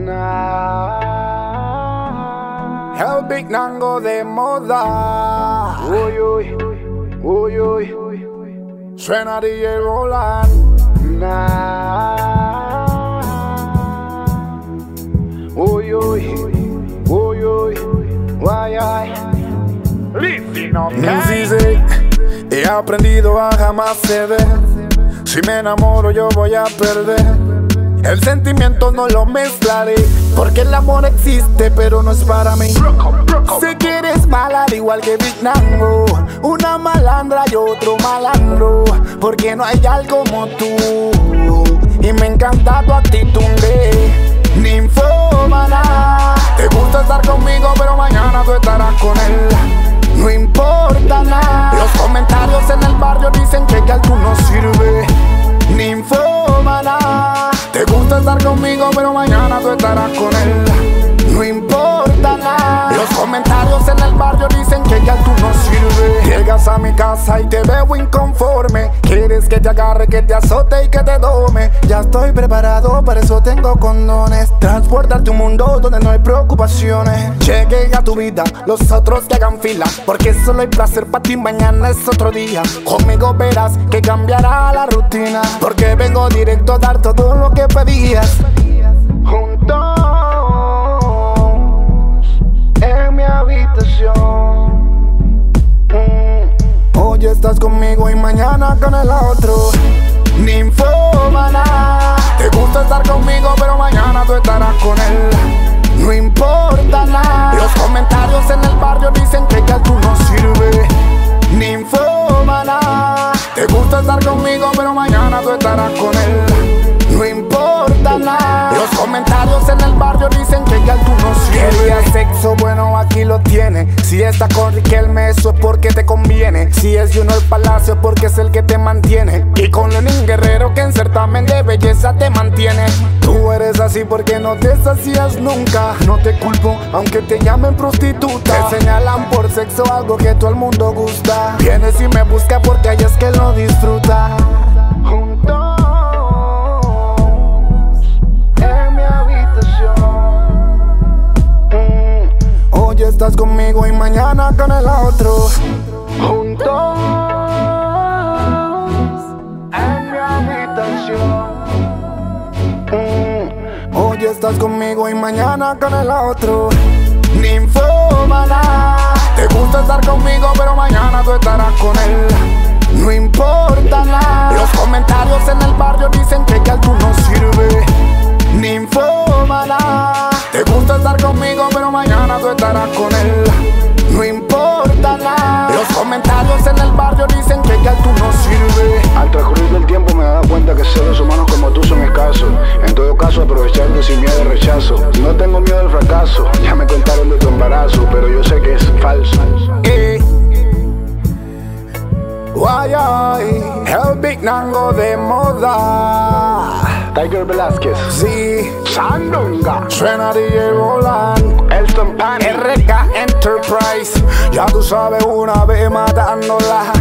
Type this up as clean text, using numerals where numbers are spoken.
El Big Nango de moda. Uy, uy, uy, uy. Suena DJ Roland. Uy, uy, uy, uy. Guay, ay. He aprendido a jamás ceder. Si me enamoro yo voy a perder. El sentimiento no lo mezclaré, porque el amor existe pero no es para mí. Sé que eres mala al igual que Big Nango, una malandra y otro malandro, porque no hay algo como tú. Y me encanta tu actitud de ninfómana. Te gusta estar conmigo pero mañana tú estarás con él. No importa nada. Los comentarios en el barrio dicen que tú no sirve. Ninfómana. Te gusta estar conmigo pero mañana tú estarás con él. No importa nada. Los comentarios en el barrio dicen que tú no sirves. Llegas a mi casa y te veo inconforme. Quieres que te agarre, que te azote y que te dome. Ya estoy preparado, para eso tengo condones. Transportarte un mundo donde no hay preocupaciones. Llegué a tu vida, los otros que hagan fila, porque solo hay placer para ti, mañana es otro día. Conmigo verás que cambiará la rutina, porque vengo directo a dar todo lo que pedías. Juntos en mi habitación. Hoy estás conmigo y mañana con el otro. Ninfómana. Te gusta estar conmigo pero mañana tú estarás con él. No importa nada. Los comentarios en el barrio dicen que tú no sirves. Ninfómana. Te gusta estar conmigo pero mañana tú estarás con él. No importa nada. Los comentarios en el barrio dicen que tú no sirves. Quería sexo, bueno aquí lo tiene. Si está con Riquelme eso es porque te conviene. Si es Junior Palacio porque es el que te mantiene. Y con Lenin Guerrero que en certamen de belleza te mantiene. Tú eres así porque no te sacías nunca. No te culpo aunque te llamen prostituta. Te señalan por sexo, algo que todo el mundo gusta. Vienes y me busca porque ahí es que lo disfruta. Juntos en mi habitación. Hoy estás conmigo y mañana con el otro. Juntos en mi habitación. Hoy estás conmigo y mañana con el otro. Ninfómana. Te gusta estar conmigo pero mañana tú estarás con él. No importa nada. Los comentarios en el barrio dicen que tú no sirves. Ninfómana. Te gusta estar conmigo pero mañana tú estarás con él. No importa nada. Los comentarios en el barrio dicen que tú no sirves. Al transcurrir del tiempo me he dado cuenta que seres humanos como tú son escasos. En todo caso aprovecharte sin miedo al rechazo. No tengo miedo al fracaso. Ya me contaron de tu embarazo, pero yo sé que es falso. Guay, ay, el Big Nango de moda. Tiger Velázquez. Sí, Sandunga. suena DJ Roland. Elston Pani. RK Enterprise. Ya tú sabes, una vez matándola.